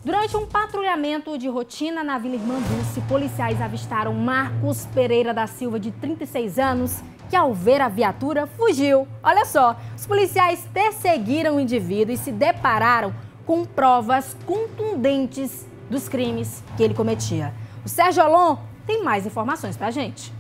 Durante um patrulhamento de rotina na Vila Irmã Dulce, policiais avistaram Marcos Pereira da Silva, de 36 anos, que ao ver a viatura fugiu. Olha só, os policiais perseguiram o indivíduo e se depararam com provas contundentes dos crimes que ele cometia. O Sérgio Olon tem mais informações pra gente.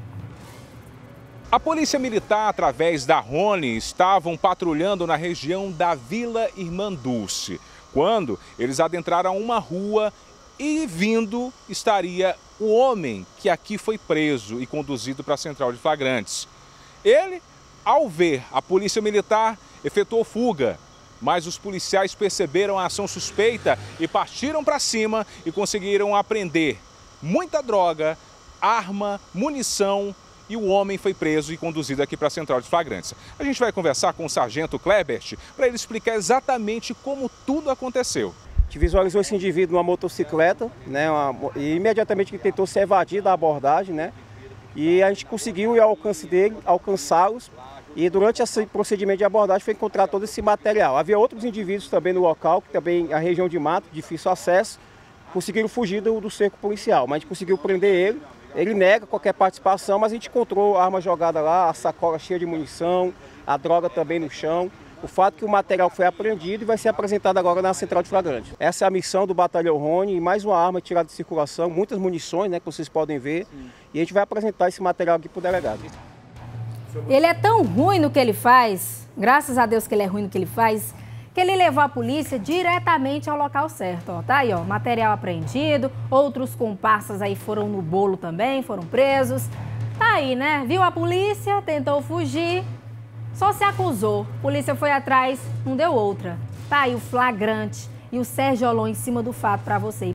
A Polícia Militar, através da Rony, estavam patrulhando na região da Vila Irmã Dulce, quando eles adentraram uma rua e vindo estaria o homem que aqui foi preso e conduzido para a central de flagrantes. Ele, ao ver a Polícia Militar, efetuou fuga, mas os policiais perceberam a ação suspeita e partiram para cima e conseguiram apreender muita droga, arma, munição, e o homem foi preso e conduzido aqui para a central de flagrantes. A gente vai conversar com o sargento Klebert para ele explicar exatamente como tudo aconteceu. A gente visualizou esse indivíduo numa motocicleta, né, e imediatamente ele tentou se evadir da abordagem, né, e a gente conseguiu ir ao alcance dele, alcançá-los, e durante esse procedimento de abordagem foi encontrado todo esse material. Havia outros indivíduos também no local, que também a região de mato, difícil acesso, conseguiram fugir do cerco policial, mas a gente conseguiu prender ele. Ele nega qualquer participação, mas a gente encontrou a arma jogada lá, a sacola cheia de munição, a droga também no chão. O fato é que o material foi apreendido e vai ser apresentado agora na central de flagrante. Essa é a missão do batalhão Rony, e mais uma arma tirada de circulação, muitas munições, né, que vocês podem ver. E a gente vai apresentar esse material aqui para o delegado. Ele é tão ruim no que ele faz, graças a Deus que ele é ruim no que ele faz, que ele levou a polícia diretamente ao local certo. Ó, tá aí, ó, material apreendido, outros comparsas aí foram no bolo também, foram presos. Tá aí, né? Viu a polícia, tentou fugir, só se acusou. A polícia foi atrás, não deu outra. Tá aí o flagrante e o Sérgio Olon em cima do fato para você.